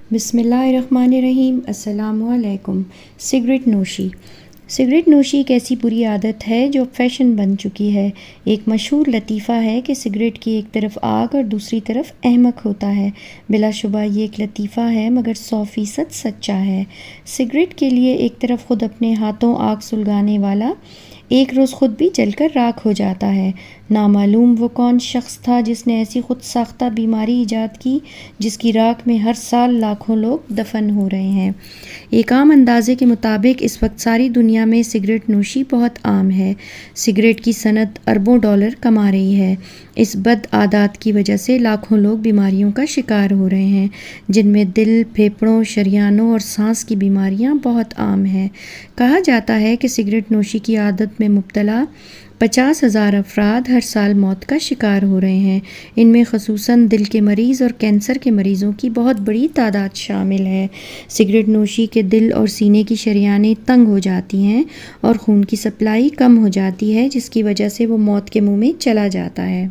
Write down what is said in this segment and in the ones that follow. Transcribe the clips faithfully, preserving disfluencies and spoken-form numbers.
बिस्मिल्लाहिर्रहमानिर्रहीम। अस्सलामुअलैकुम। Cigarette नोशी cigarette नोशी एक ऐसी बुरी आदत है जो फ़ैशन बन चुकी है। एक मशहूर लतीफ़ा है कि सिगरेट की एक तरफ आग और दूसरी तरफ अहमक होता है। बिलाशुबा ये एक लतीफ़ा है मगर सौ फ़ीसद सच्चा है। सिगरेट के लिए एक तरफ ख़ुद अपने हाथों आग सुलगाने वाला एक रोज़ ख़ुद भी जलकर राख हो जाता है। नामालूम वो कौन शख्स था जिसने ऐसी ख़ुद साख्ता बीमारी ईजाद की जिसकी राख में हर साल लाखों लोग दफन हो रहे हैं। एक आम अंदाजे के मुताबिक इस वक्त सारी दुनिया में सिगरेट नोशी बहुत आम है। सिगरेट की सनत अरबों डॉलर कमा रही है। इस बद आदत की वजह से लाखों लोग बीमारियों का शिकार हो रहे हैं, जिनमें दिल, फेफड़ों, शरियानों और सांस की बीमारियां बहुत आम हैं। कहा जाता है कि सिगरेट नोशी की आदत में मुब्तला पचास हज़ार अफराद हर साल मौत का शिकार हो रहे हैं। इनमें ख़ुसूसन दिल के मरीज़ और कैंसर के मरीज़ों की बहुत बड़ी तादाद शामिल है। सिगरेट नोशी के दिल और सीने की शरियानें तंग हो जाती हैं और खून की सप्लाई कम हो जाती है, जिसकी वजह से वो मौत के मुंह में चला जाता है।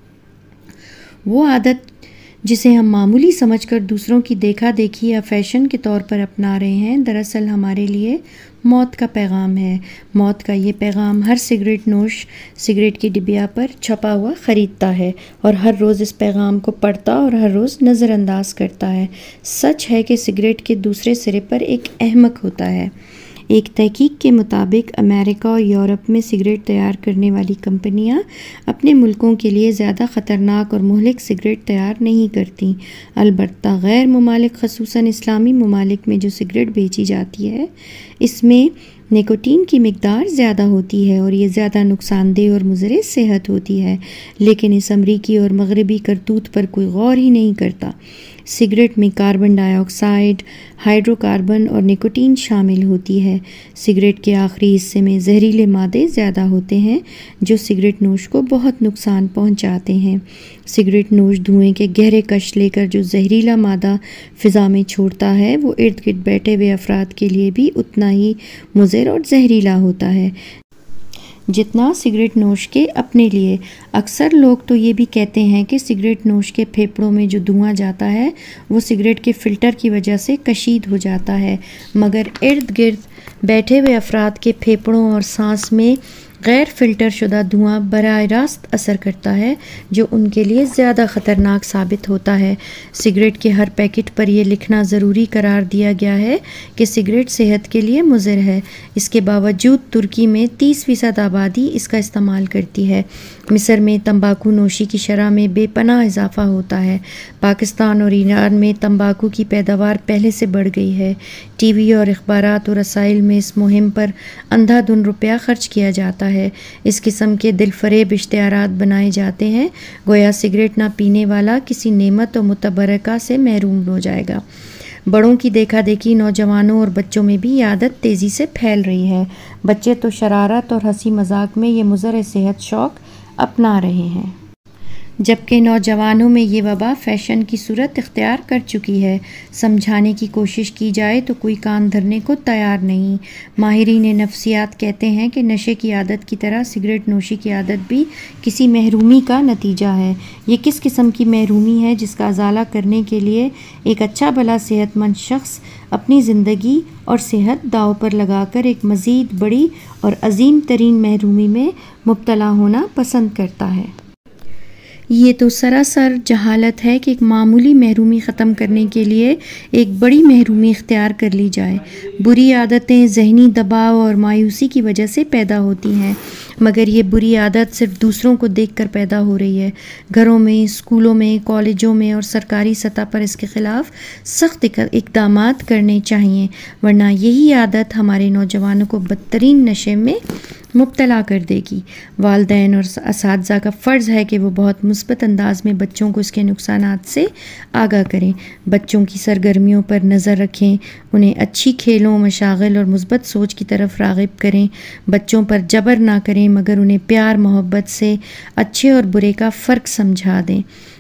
वो आदत जिसे हम मामूली समझकर दूसरों की देखा देखी या फ़ैशन के तौर पर अपना रहे हैं, दरअसल हमारे लिए मौत का पैगाम है। मौत का ये पैगाम हर सिगरेट नोश सिगरेट की डिबिया पर छपा हुआ ख़रीदता है और हर रोज़ इस पैगाम को पढ़ता और हर रोज़ नज़रअंदाज करता है। सच है कि सिगरेट के दूसरे सिरे पर एक अहमक होता है। एक तहकीक के मुताबिक अमेरिका और यूरोप में सिगरेट तैयार करने वाली कंपनियां अपने मुल्कों के लिए ज़्यादा ख़तरनाक और मुहलिक सिगरेट तैयार नहीं करती। अलबत्ता गैर मुमालिक, ख़ुसूसन इस्लामी ममालिक में जो सिगरेट बेची जाती है, इसमें निकोटीन की मिकदार ज़्यादा होती है और ये ज़्यादा नुकसानदेह और मुज़र सेहत होती है। लेकिन इस अमरीकी और मगरबी करतूत पर कोई गौर ही नहीं करता। सिगरेट में कार्बन डाइऑक्साइड, हाइड्रोकार्बन और निकोटीन शामिल होती है। सिगरेट के आखिरी हिस्से में जहरीले मादे ज़्यादा होते हैं जो सिगरेट नोश को बहुत नुकसान पहुंचाते हैं। सिगरेट नोश धुएं के गहरे कश लेकर जो जहरीला मादा फ़िज़ा में छोड़ता है, वो इर्द गिर्द बैठे हुए अफराद के लिए भी उतना ही मुज़र और जहरीला होता है जितना सिगरेट नोश के अपने लिए। अक्सर लोग तो ये भी कहते हैं कि सिगरेट नोश के फेफड़ों में जो धुआं जाता है वो सिगरेट के फ़िल्टर की वजह से कशीद हो जाता है, मगर इर्द गिर्द बैठे हुए अफराद के फेफड़ों और सांस में गैर फ़िल्टर शुदा धुआं बराह रास्त असर करता है, जो उनके लिए ज़्यादा ख़तरनाक साबित होता है। सिगरेट के हर पैकेट पर यह लिखना ज़रूरी करार दिया गया है कि सिगरेट सेहत के लिए मुज़र है। इसके बावजूद तुर्की में तीस फ़ीसद आबादी इसका इस्तेमाल करती है। मिस्र में तंबाकू नोशी की शरह में बेपनाह इजाफ़ा होता है। पाकिस्तान और ईरान में तंबाकू की पैदावार पहले से बढ़ गई है। टीवी और अखबारात और रसाइल में इस मुहिम पर अंधाधुन रुपया खर्च किया जाता है। इस किस्म के दिलफरेब इश्तिहारात बनाए जाते हैं गोया सिगरेट ना पीने वाला किसी नेमत और मुतबरका से महरूम हो जाएगा। बड़ों की देखा देखी नौजवानों और बच्चों में भी ये आदत तेज़ी से फैल रही है। बच्चे तो शरारत और हंसी मजाक में ये मुज़र सेहत शौक़ अपना रहे हैं, जबकि नौजवानों में ये वबा फ़ैशन की सूरत इख्तियार कर चुकी है। समझाने की कोशिश की जाए तो कोई कान धरने को तैयार नहीं। माहिरीन नफ्सियात कहते हैं कि नशे की आदत की तरह सिगरेट नोशी की आदत भी किसी महरूमी का नतीजा है। ये किस किस्म की महरूमी है जिसका अजाला करने के लिए एक अच्छा भला सेहतमंद शख्स अपनी ज़िंदगी और सेहत दाव पर लगाकर एक मज़ीद बड़ी और अजीम तरीन महरूमी में मुब्तला होना पसंद करता है। ये तो सरासर जहालत है कि एक मामूली महरूमी ख़त्म करने के लिए एक बड़ी महरूमी इख्तियार कर ली जाए। बुरी आदतें ज़हनी दबाव और मायूसी की वजह से पैदा होती हैं, मगर ये बुरी आदत सिर्फ दूसरों को देखकर पैदा हो रही है। घरों में, स्कूलों में, कॉलेजों में और सरकारी सतह पर इसके ख़िलाफ़ सख्त इक़दाम करने चाहिए, वरना यही आदत हमारे नौजवानों को बदतरीन नशे में मुब्तला कर देगी। वालिदैन और असातिज़ा का फ़र्ज़ है कि वो बहुत मुस्बत अंदाज में बच्चों को इसके नुकसानात से आगाह करें। बच्चों की सरगर्मियों पर नज़र रखें, उन्हें अच्छी खेलों, मशागिल और मुस्बत सोच की तरफ राग़िब करें। बच्चों पर जबर ना करें, मगर उन्हें प्यार मोहब्बत से अच्छे और बुरे का फ़र्क समझा दें।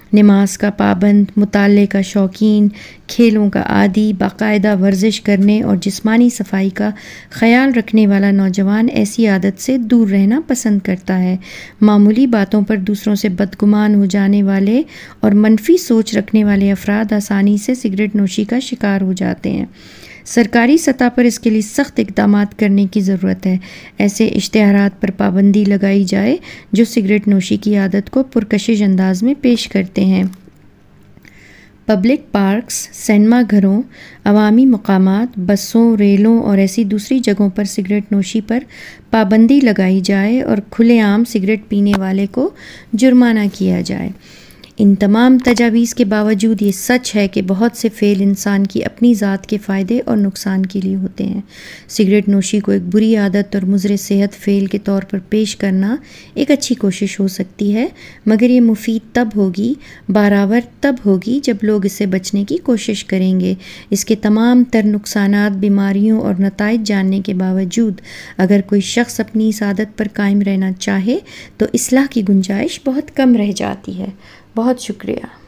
नमाज का पाबंद, मुताले का शौकीन, खेलों का आदी, बाकायदा वर्जिश करने और जिस्मानी सफाई का ख्याल रखने वाला नौजवान ऐसी आदत से दूर रहना पसंद करता है। मामूली बातों पर दूसरों से बदगुमान हो जाने वाले और मनफी सोच रखने वाले अफराद आसानी से सिगरेट नोशी का शिकार हो जाते हैं। सरकारी सतह पर इसके लिए सख्त इक़दामात करने की ज़रूरत है। ऐसे इश्तिहारात पर पाबंदी लगाई जाए जो सिगरेट नोशी की आदत को पुरकशिश अंदाज में पेश करते हैं। पब्लिक पार्क्स, सिनेमा घरों, अवामी मकामात, बसों, रेलों और ऐसी दूसरी जगहों पर सिगरेट नोशी पर पाबंदी लगाई जाए और खुलेआम सिगरेट पीने वाले को जुर्माना किया जाए। इन तमाम तजावीज़ के बावजूद ये सच है कि बहुत से फ़ेल इंसान की अपनी ज़ात के फ़ायदे और नुकसान के लिए होते हैं। सिगरेट नोशी को एक बुरी आदत और मुज़र सेहत फ़ेल के तौर पर पेश करना एक अच्छी कोशिश हो सकती है, मगर ये मुफीद तब होगी, बारावर तब होगी जब लोग इससे बचने की कोशिश करेंगे। इसके तमाम तर नुकसानात, बीमारियों और नताइज जानने के बावजूद अगर कोई शख्स अपनी इस आदत पर कायम रहना चाहे तो इस्लाह की गुंजाइश बहुत कम रह जाती है। बहुत शुक्रिया।